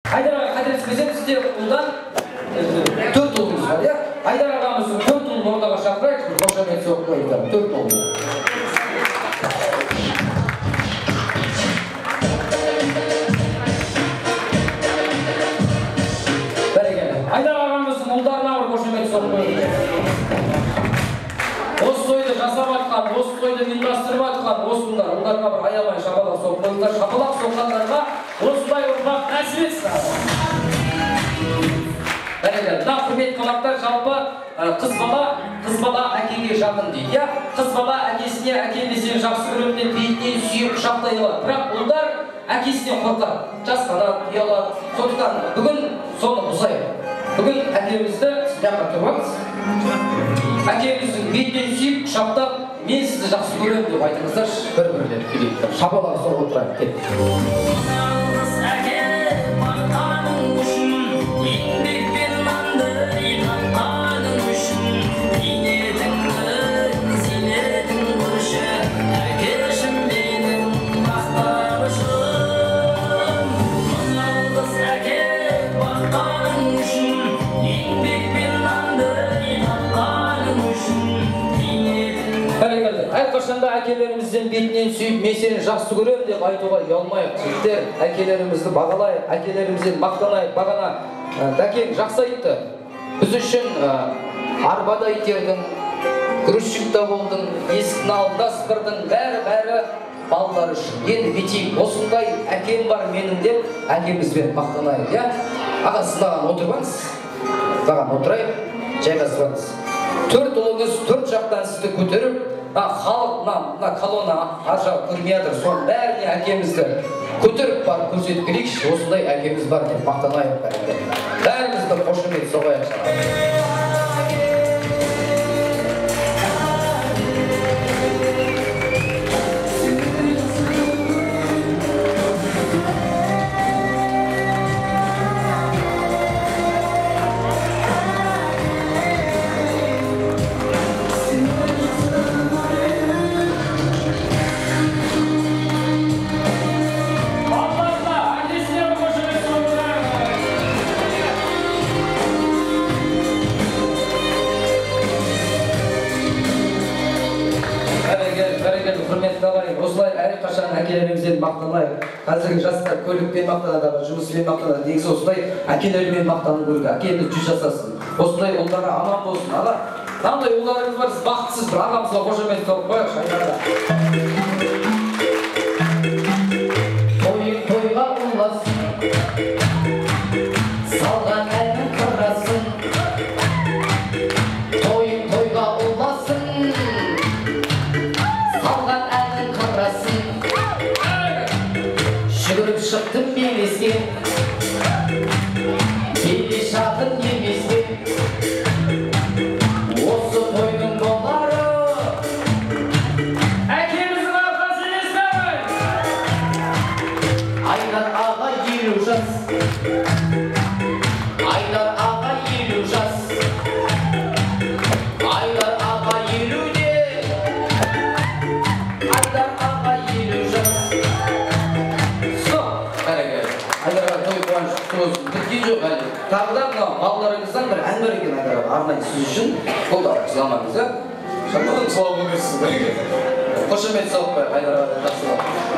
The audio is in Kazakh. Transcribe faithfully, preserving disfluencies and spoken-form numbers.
Айдар аға қателеспесем сізде ұлдан төрт ұлыңыз бар, иә? Айдар ағамыздың төрт ұлын ортаға шақырайық, қошамет соғып қойды. Төрт ұлын. Бәрекелді. Айдар ағамыздың ұлдарына бір қошамет соғып қойды. Осы тойды жасап атқан, осы тойды ұйымдастырып атқан осындар ұлдарына бір аямай шапалақ соғып қойыңдар. Шапалақ соққандарға осындай ұрпақ нәсіп етсін. Бәрекелді. Мына құрметті қонақтар, жалпы қыз бала, қыз бала әкеге жақын дейді. Я қыз бала әкесіне әке десең жақсы көремін деп бетінен сүйіп құшақтай алады. Бірақ ұлдар әкесінен қорқады, жасқанады, ұялады. Сондықтан бүгін соны бұзайық. Бүгін әкемізді жаққа тұрмаңыз. Әкеміздің бетінен сүйіп құшақтап, мен сізді жақсы көремін деп айтыңыздаршы. Бір-бірлеп келейік. Шапалақ соғып отырайық. Кеттік. Әрқашанда әкелерімізден бетінен сүйіп, мен сені жақсы көремін деп айтуға ұялмайық. Жігіттер, әкелерімізді бағалайық, әкелерімізден мақтанайық. Бағана Дәкең жақсы айтты. Біз үшін арбада итердің, грузчикта болдың, есіктің алдында сыпырдың, бәрі-бәрі балалар үшін. Енді бетейік, осындай әкем бар менің деп, әкемізбен мақтанайық. Аға, сіз маған отырмаңыз. Маған отырайық, жайғасыңыз. Төрт ұлыңыз төрт жақтан сізді көтеріп, халық мына колонна аржа көрмей жатыр, соның бәріне әкемізді көтеріп барып көрсетіп келейікші, осындай әкеміз бар деп мақтанайық. Бәрімізді қошемет соғайық. Осылай әрқашан әкелерімізден мақтанайық. Қазіргі жастар көлікпен мақтанады, жұмыспен мақтанады. Негізі осылай әкелерімен мақтану керек. Әкелер жүз жасасын. Осылай ұлдарға аман болсын. Аға, қандай ұлдарыңыз бар, сіз бақытсыз бір ағамызға қошемет соғып қояйық шайнада. Тойың тойға ұласын, салған әнің қырасын. Тойың тойға ұласын, жүгіріп шықтым белеске, беле шағын емеске. Осы тойдың болары әкеміздің арқасы емес пе? Айдар аға елу жас, Айдар аға елу жас, Айдар аға елуде, Айдар аға елу жас. Біткен жоқ әлі. Тағы да балаларыңыздан бір ән бар екен Айдар аға, арнайы сіз үшін. Бұл да жыламаңыз, ә? Шамадан сылау болмайсыз. Қошемет соғып қойып Айдар аға.